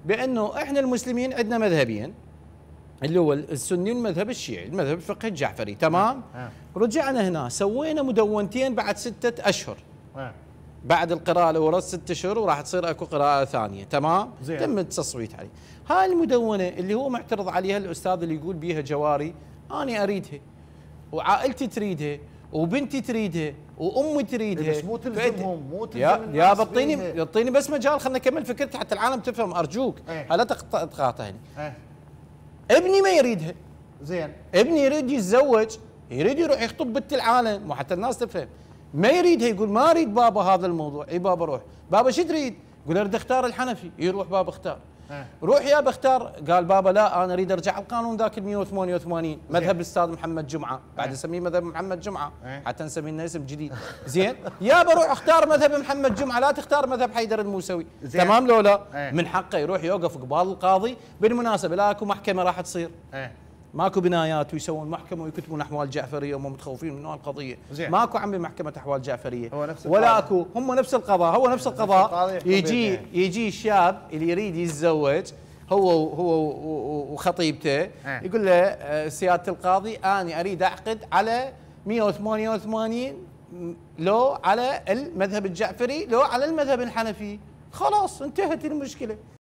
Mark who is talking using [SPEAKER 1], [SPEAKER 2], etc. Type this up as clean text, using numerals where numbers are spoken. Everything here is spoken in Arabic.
[SPEAKER 1] بانه احنا المسلمين عندنا مذهبين، اللي هو السني والمذهب الشيعي، المذهب الفقهي الجعفري، تمام؟ رجعنا هنا سوينا مدونتين بعد 6 اشهر. بعد القراءة الأولى 6 أشهر وراح تصير اكو قراءة ثانية، تمام؟
[SPEAKER 2] زين.
[SPEAKER 1] تم التصويت عليه. هاي المدونة اللي هو معترض عليها الأستاذ اللي يقول بيها جواري، أنا أريدها وعائلتي تريدها وبنتي تريدها وامي تريدها،
[SPEAKER 2] بس مو تلزمهم، مو تلزم
[SPEAKER 1] يا بطيني بس مجال، خلنا نكمل فكرتي حتى العالم تفهم ارجوك. لا تقاطعني. ابني ما يريدها.
[SPEAKER 2] زين.
[SPEAKER 1] ابني يريد يتزوج، يريد يروح يخطب بنت العالم، وحتى الناس تفهم. ما يريدها، يقول ما اريد بابا هذا الموضوع. اي بابا روح. بابا شو تريد؟ يقول اريد اختار الحنفي. يروح بابا اختار. روح يا بختار. قال بابا لا، انا اريد ارجع القانون ذاك ال 188 مذهب الاستاذ محمد جمعه، بعد نسميه مذهب محمد جمعه حتى نسمي لنا اسم جديد. زين. يابا روح اختار مذهب محمد جمعه، لا تختار مذهب حيدر الموسوي. تمام لو لا؟ من حقه يروح يوقف قبال القاضي. بالمناسبه لا اكو محكمه راح تصير. ماكو بنايات ويسوون محكمه ويكتبون احوال جعفريه وهم متخوفين من نوع القضيه. ماكو عمي محكمه احوال جعفريه ولا اكو، هم نفس القضاء، هو نفس القضاء. يجي الشاب اللي يريد يتزوج هو وخطيبته، يقول له سياده القاضي انا اريد اعقد على 188 لو على المذهب الجعفري لو على المذهب الحنفي. خلاص انتهت المشكله.